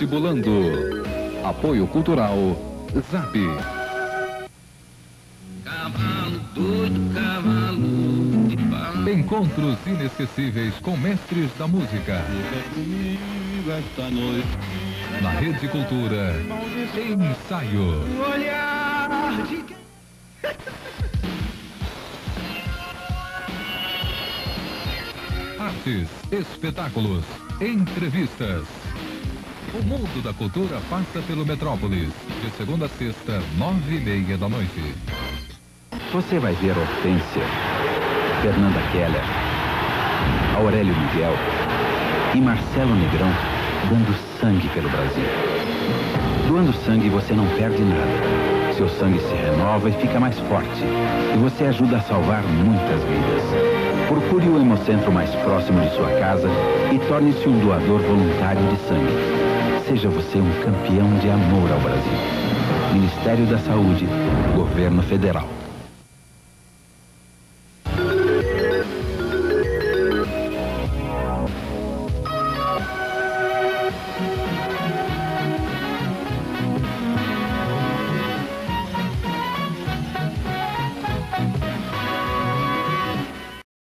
Vestibulando. Apoio Cultural ZAP. Cavalo doido, cavalo de pau. Encontros inesquecíveis com mestres da música. Comigo esta noite. Na Rede Cultura, ensaio. Olhar de... Artes, espetáculos, entrevistas. O mundo da cultura passa pelo Metrópolis, de segunda a sexta, 9:30 da noite. Você vai ver Hortência, Fernanda Keller, Aurélio Miguel e Marcelo Negrão dando sangue pelo Brasil. Doando sangue você não perde nada. Seu sangue se renova e fica mais forte. E você ajuda a salvar muitas vidas. Procure o Hemocentro mais próximo de sua casa e torne-se um doador voluntário de sangue. Seja você um campeão de amor ao Brasil. Ministério da Saúde, Governo Federal.